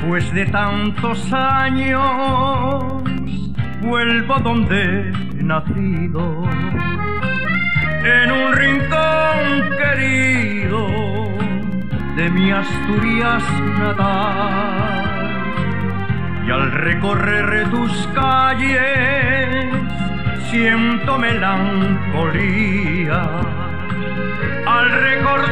Después de tantos años vuelvo donde he nacido, en un rincón querido de mi Asturias natal. Y al recorrer tus calles siento melancolía, al recordar